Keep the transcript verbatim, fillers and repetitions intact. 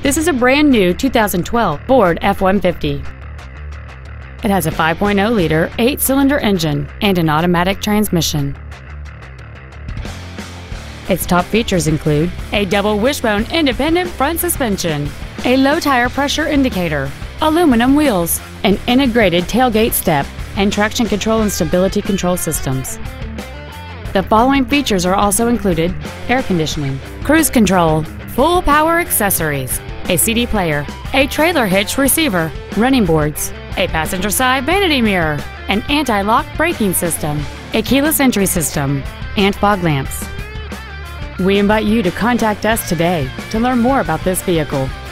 This is a brand new two thousand twelve Ford F one fifty. It has a five point oh liter eight-cylinder engine and an automatic transmission. Its top features include a double wishbone independent front suspension, a low tire pressure indicator, aluminum wheels, an integrated tailgate step, and traction control and stability control systems. The following features are also included: air conditioning, cruise control, full power accessories, a C D player, a trailer hitch receiver, running boards, a passenger side vanity mirror, an anti-lock braking system, a keyless entry system, and fog lamps. We invite you to contact us today to learn more about this vehicle.